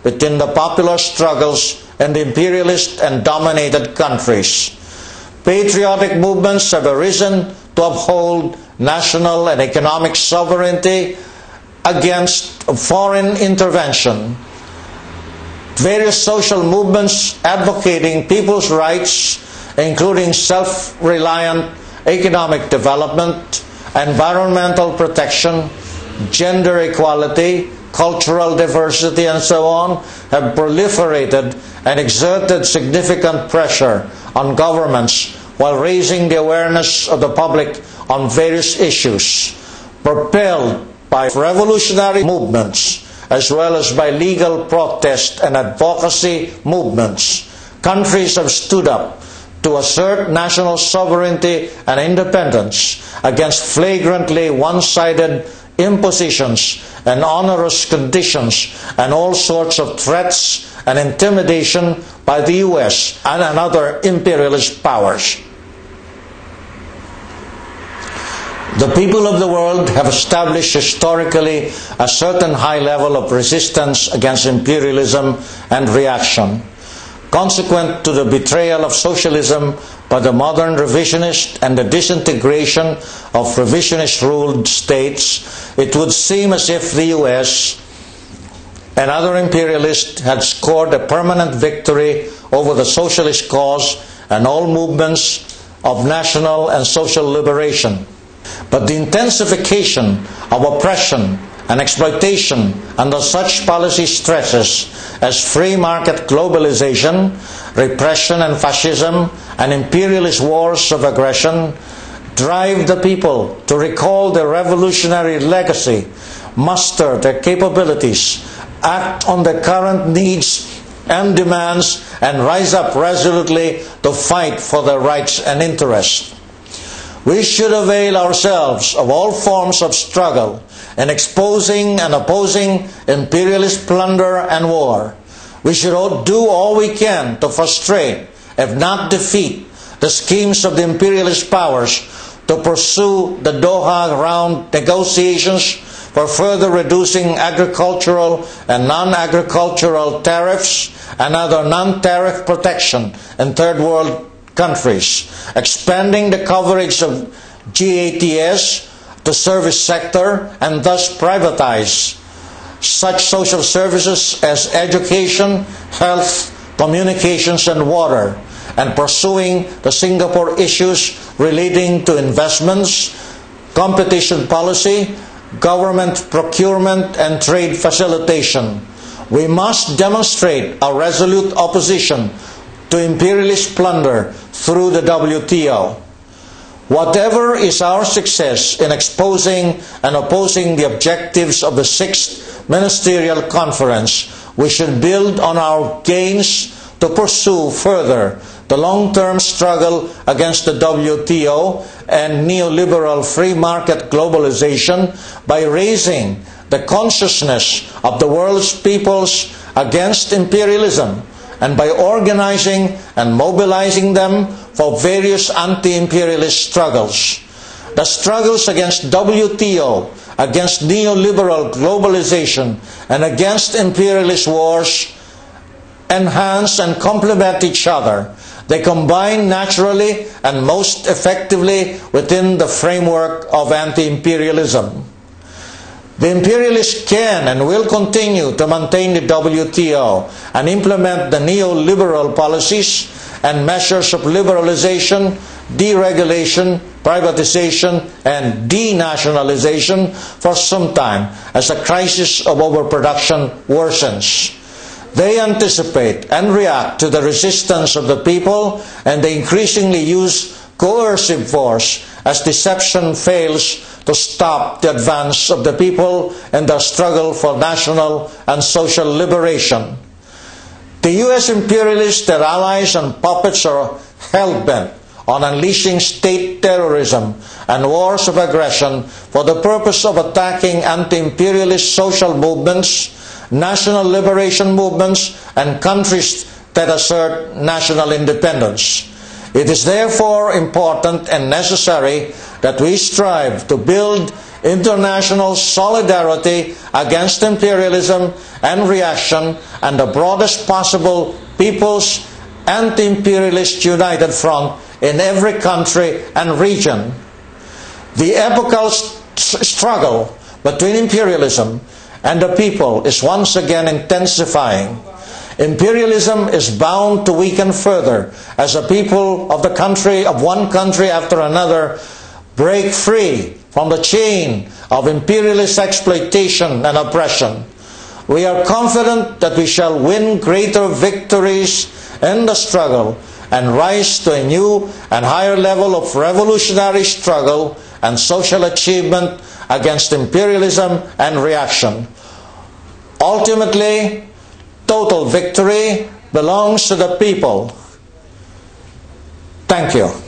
within the popular struggles in the imperialist and dominated countries. Patriotic movements have arisen to uphold national and economic sovereignty against foreign intervention. Various social movements advocating people's rights, including self-reliant economic development, environmental protection, gender equality, cultural diversity, and so on, have proliferated and exerted significant pressure on governments while raising the awareness of the public on various issues. Propelled by revolutionary movements as well as by legal protest and advocacy movements, countries have stood up to assert national sovereignty and independence against flagrantly one-sided impositions and onerous conditions and all sorts of threats and intimidation by the US and other imperialist powers. The people of the world have established historically a certain high level of resistance against imperialism and reaction. Consequent to the betrayal of socialism by the modern revisionist and the disintegration of revisionist-ruled states, it would seem as if the US and other imperialists had scored a permanent victory over the socialist cause and all movements of national and social liberation. But the intensification of oppression and exploitation under such policy stresses as free market globalization, repression and fascism, and imperialist wars of aggression drive the people to recall their revolutionary legacy, muster their capabilities, act on the current needs and demands, and rise up resolutely to fight for their rights and interests. We should avail ourselves of all forms of struggle in exposing and opposing imperialist plunder and war. We should do all we can to frustrate, if not defeat, the schemes of the imperialist powers to pursue the Doha Round negotiations for further reducing agricultural and non-agricultural tariffs and other non-tariff protection in third world countries, expanding the coverage of GATS to service sector and thus privatize such social services as education, health, communications and water, and pursuing the Singapore issues relating to investments, competition policy, government procurement and trade facilitation. We must demonstrate a resolute opposition to imperialist plunder through the WTO. Whatever is our success in exposing and opposing the objectives of the 6th Ministerial Conference, we should build on our gains to pursue further the long-term struggle against the WTO and neoliberal free market globalization by raising the consciousness of the world's peoples against imperialism, and by organizing and mobilizing them for various anti-imperialist struggles. The struggles against WTO, against neoliberal globalization, and against imperialist wars enhance and complement each other. They combine naturally and most effectively within the framework of anti-imperialism. The imperialists can and will continue to maintain the WTO and implement the neoliberal policies and measures of liberalization, deregulation, privatization, and denationalization for some time as the crisis of overproduction worsens. They anticipate and react to the resistance of the people, and they increasingly use coercive force as deception fails to stop the advance of the people in their struggle for national and social liberation. The US imperialists, their allies and puppets are hell-bent on unleashing state terrorism and wars of aggression for the purpose of attacking anti-imperialist social movements, national liberation movements, and countries that assert national independence. It is therefore important and necessary that we strive to build international solidarity against imperialism and reaction, and the broadest possible people's anti-imperialist united front in every country and region. The epochal struggle between imperialism and the people is once again intensifying. Imperialism is bound to weaken further as the people of one country after another break free from the chain of imperialist exploitation and oppression. We are confident that we shall win greater victories in the struggle and rise to a new and higher level of revolutionary struggle and social achievement against imperialism and reaction. Ultimately, total victory belongs to the people. Thank you.